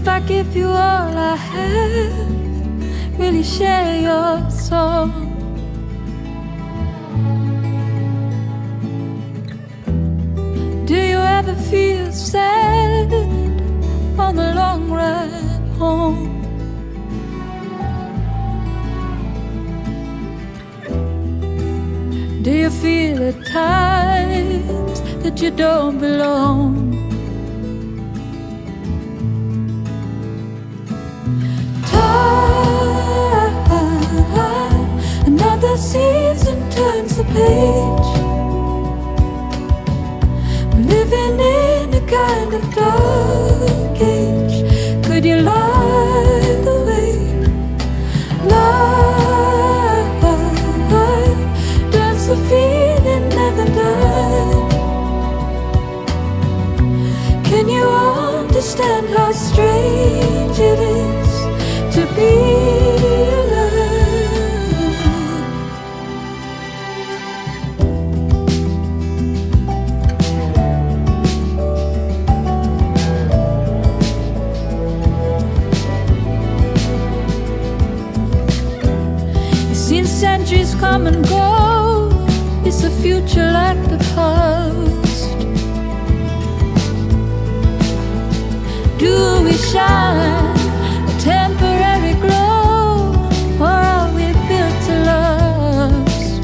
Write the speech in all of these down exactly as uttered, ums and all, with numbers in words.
If I give you all I have, will you share your soul? Do you ever feel sad on the long ride home? Do you feel at times that you don't belong? Another season turns the page, living in a kind of dark age. Could you lie the way? Lie, does the feeling never die? Can you understand how strange it is to be alive? You've seen centuries come and go. Is the future like the past? Do we shine a temporary glow, or are we built to last?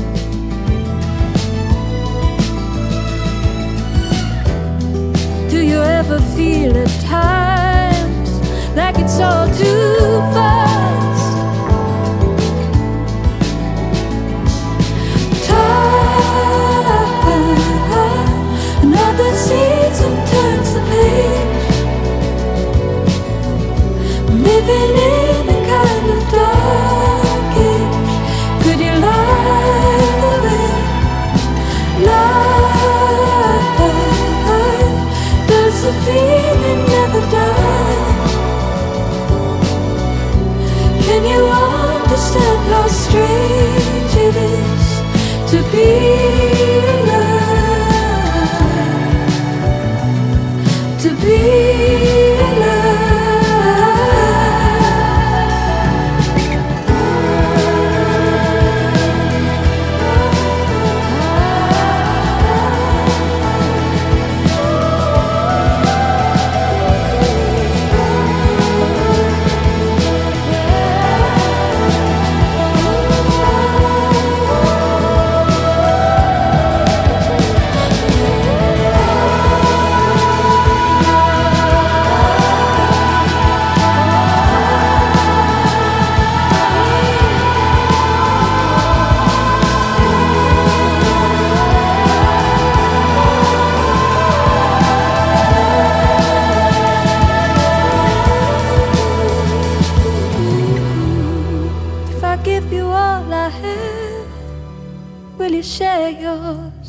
Do you ever feel at times like it's all too fast? Time, another season turns the page, living in a kind of dark age. Could you lie the way? Lie, does the feeling never die? Can you understand how strange it is to be alive? To be alive. If I give you all I have, will you share your